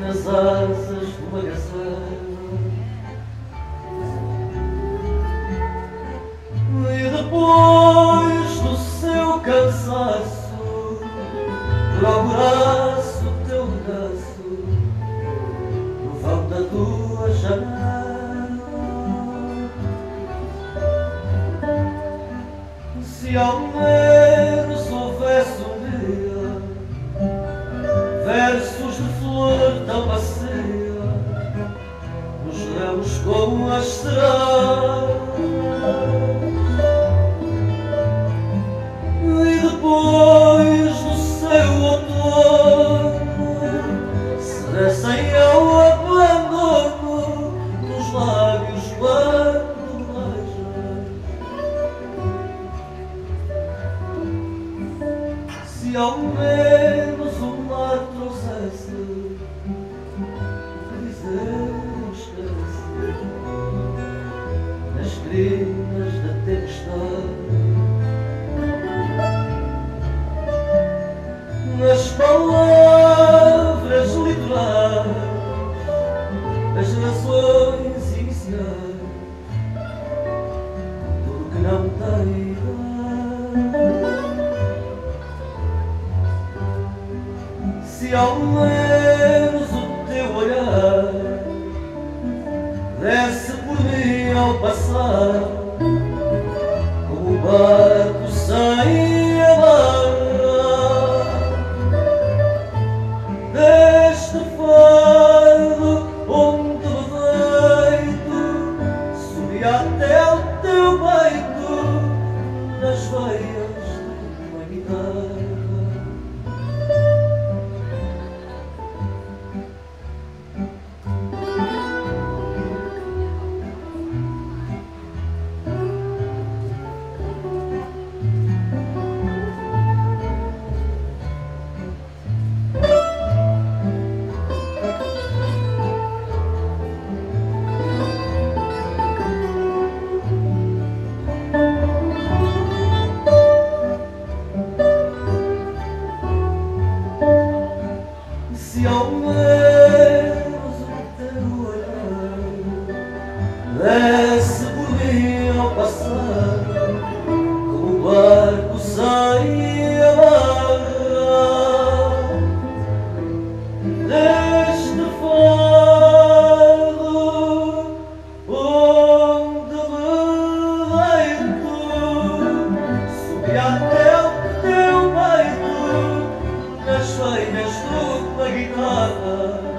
nas asas de uma gazela. E depois do seu cansaço, procurasse o teu regaço no vão da tua janela. Se ao menos houvesse um dia versos de flor tão macia nos ramos como as estrelas. E depois do seu outono se descem ao abandono dos lábios quando beijas. Se ao menos o mar trouxesse que dizer não esquece nas crinas da tempestade, nas palavras literais, as razões iniciais, tudo que não tem idade. Se ao menos o teu olhar desse por mim ao passar, como um barco sem amarra, deste fado onde me deito, subia até ao teu peito, nas veias de uma guitarra. Se ao menos o teu olhar desse por mim ao passar, como um barco sem amarra, deste fado onde me deito, subi até o teu peito, nas veias de uma guitarra.